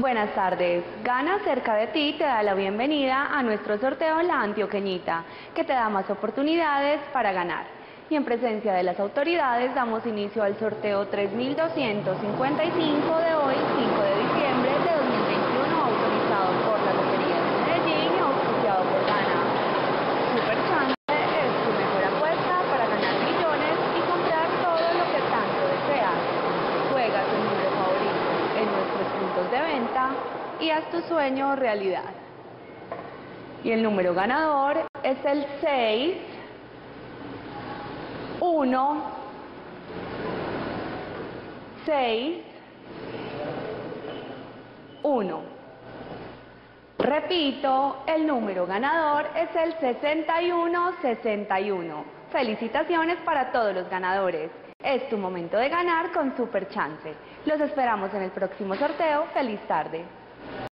Buenas tardes. Gana Cerca de Ti te da la bienvenida a nuestro sorteo La Antioqueñita, que te da más oportunidades para ganar. Y en presencia de las autoridades damos inicio al sorteo 3255 de hoy, 5 de diciembre de 2021, autorizado por la Lotería de Medellín y auspiciado por Gana. Super Chance es tu mejor apuesta para ganar millones y comprar todo lo que tanto deseas. Juega tu número favorito en nuestros puntos de venta y haz tu sueño realidad. Y el número ganador es el 6, 1, 6, 1. Repito, el número ganador es el 6161. Felicitaciones para todos los ganadores. Es tu momento de ganar con Super Chance. Los esperamos en el próximo sorteo. ¡Feliz tarde!